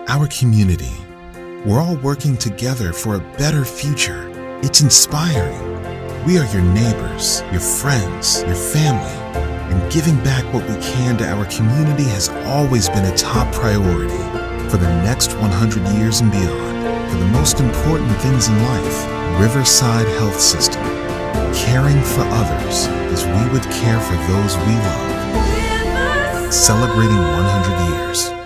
our community. We're all working together for a better future. It's inspiring. We are your neighbors, your friends, your family, and giving back what we can to our community has always been a top priority. For the next 100 years and beyond, for the most important things in life, Riverside Health System, caring for others as we would care for those we love. Celebrating 100 years.